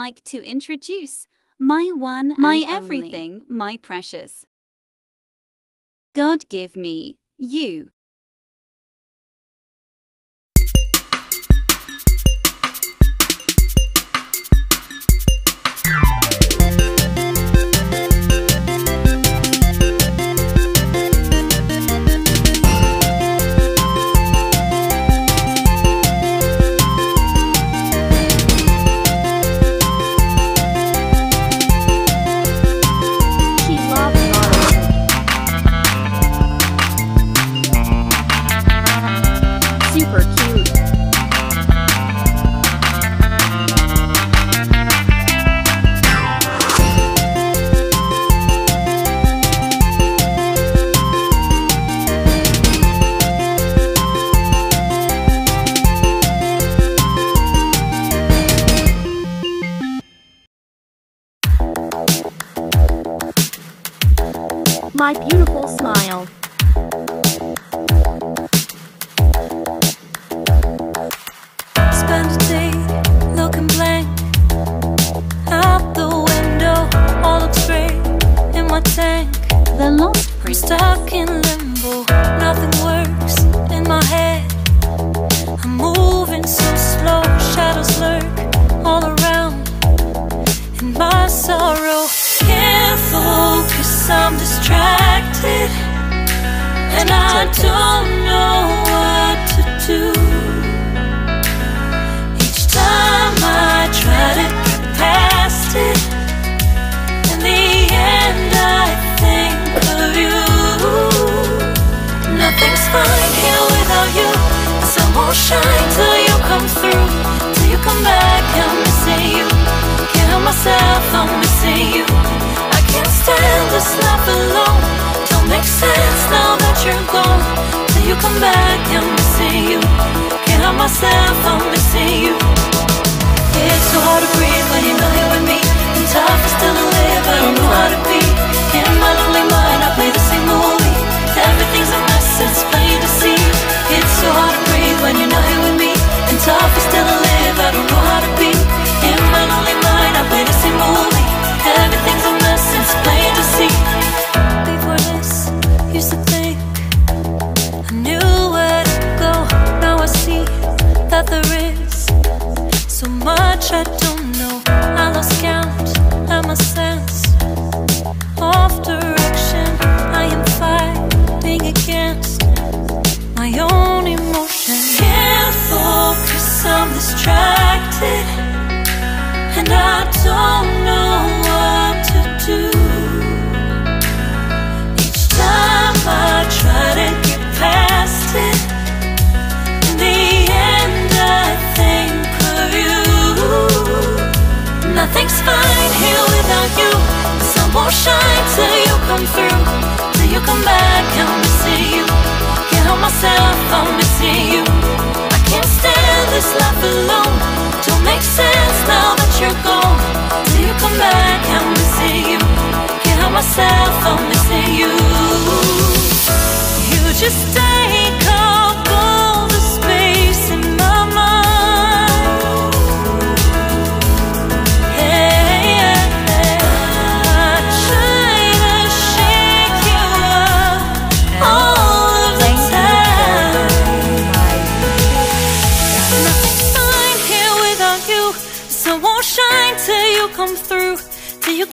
like to introduce my one, my everything, my precious. God give me you. Super cute. My beautiful smile. Spend a day looking blank out the window, all looks great in my tank. The lost I'm princess. stuck in limbo, nothing works in my head. I'm moving so slow, shadows lurk all around. In my sorrow, can't focus, I'm distracted, and I don't know what to do. Each time I try to get past it, in the end I think of you. Nothing's fine here without you. The sun won't shine till you come through. Till you come back, I'm missing you. Can't help myself, I'm missing you. I can't stand this life alone. Don't make sense now that you're gone. Till you come back, I'm missing you. Can't help myself, I'm missing you. It's so hard to breathe when you're not here with me. And tough is still to live, I don't know how to be. In my lonely mind, I play the same movie. Everything's a mess, it's plain to see. It's so hard to breathe when you're not here with me. And tough is still to live, I don't know how to be. In my lonely mind, I play the same movie. Everything's a mess, it's plain to see. Before this, used to think I knew where to go. Now I see that there is so much I don't know. I lost count and my sense of direction. I am fighting against my own emotion. Can't focus, I'm distracted, and I don't know what to do. Each time I try to get past it, in the end I think of you. Nothing's fine here without you. The sun won't shine till you come through. Till you come back, I'm missing you. Can't help myself, I'm missing you. I can't stand this life alone. Don't make sense now that you're gone. Till you come back, I'm missing you. Can't help myself, I'm missing you. You just take up all the space in my mind. Hey, I try to shake you up all of the time. Nothing's fine here without you. The sun won't shine till you come through. Till you